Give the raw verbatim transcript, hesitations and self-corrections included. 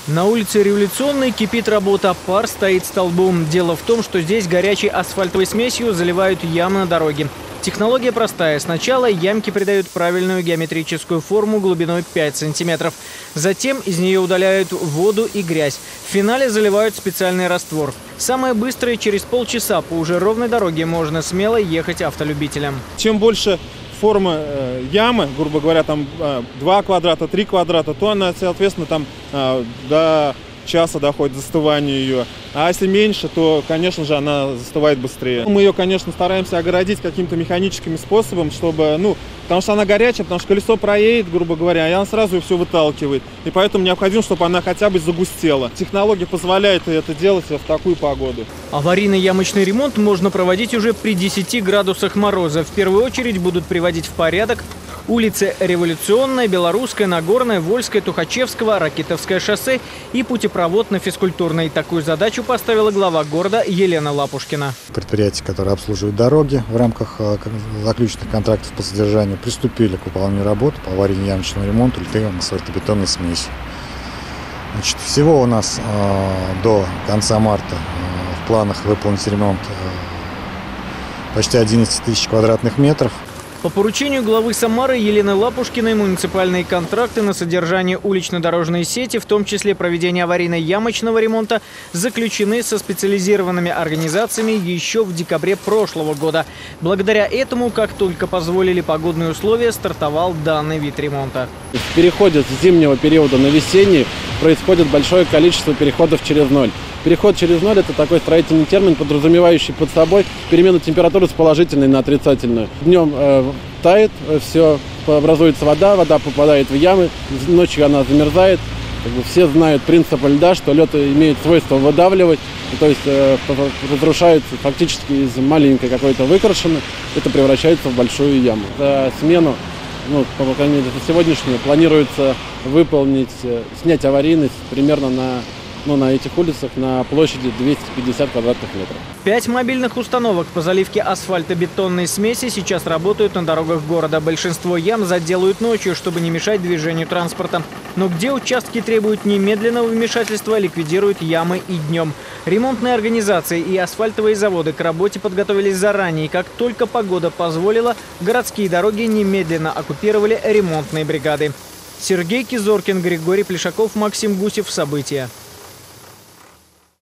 На улице Революционной кипит работа, пар стоит столбом. Дело в том, что здесь горячей асфальтовой смесью заливают ямы на дороге. Технология простая. Сначала ямки придают правильную геометрическую форму глубиной пять сантиметров. Затем из нее удаляют воду и грязь. В финале заливают специальный раствор. Самое быстрое, через полчаса по уже ровной дороге можно смело ехать автолюбителям. Чем больше форма э, ямы, грубо говоря, там э, два квадрата, три квадрата, то она, соответственно, там э, до часа доходит застывание ее. А если меньше, то, конечно же, она застывает быстрее. Мы ее, конечно, стараемся огородить каким-то механическим способом, чтобы, ну, потому что она горячая, потому что колесо проедет, грубо говоря, и она сразу ее все выталкивает. И поэтому необходимо, чтобы она хотя бы загустела. Технология позволяет это делать в такую погоду. Аварийный ямочный ремонт можно проводить уже при десяти градусах мороза. В первую очередь будут приводить в порядок улицы Революционная, Белорусская, Нагорная, Вольская, Тухачевского, Ракитовское шоссе и путепровод на Физкультурной. Такую задачу поставила глава города Елена Лапушкина. Предприятия, которые обслуживают дороги в рамках заключенных контрактов по содержанию, приступили к выполнению работ по аварийно-ямочному ремонту литейной асфальтобетонной смеси. Значит, всего у нас э, до конца марта э, в планах выполнить ремонт э, почти одиннадцать тысяч квадратных метров. По поручению главы Самары Елены Лапушкиной муниципальные контракты на содержание улично-дорожной сети, в том числе проведение аварийно-ямочного ремонта, заключены со специализированными организациями еще в декабре прошлого года. Благодаря этому, как только позволили погодные условия, стартовал данный вид ремонта. В переходе с зимнего периода на весенний происходит большое количество переходов через ноль. Переход через ноль – это такой строительный термин, подразумевающий под собой перемену температуры с положительной на отрицательную. Днем э, тает, все, образуется вода, вода попадает в ямы, ночью она замерзает. Как бы все знают принцип льда, что лед имеет свойство выдавливать, то есть э, разрушается фактически из маленькой какой-то выкрашины, это превращается в большую яму. За смену, ну, по крайней мере, за сегодняшнюю, планируется выполнить, снять аварийность примерно на Ну, на этих улицах на площади двести пятьдесят квадратных метров. Пять мобильных установок по заливке асфальтобетонной смеси сейчас работают на дорогах города. Большинство ям заделают ночью, чтобы не мешать движению транспорта. Но где участки требуют немедленного вмешательства, ликвидируют ямы и днем. Ремонтные организации и асфальтовые заводы к работе подготовились заранее. И как только погода позволила, городские дороги немедленно оккупировали ремонтные бригады. Сергей Кизоркин, Григорий Плешаков, Максим Гусев. События.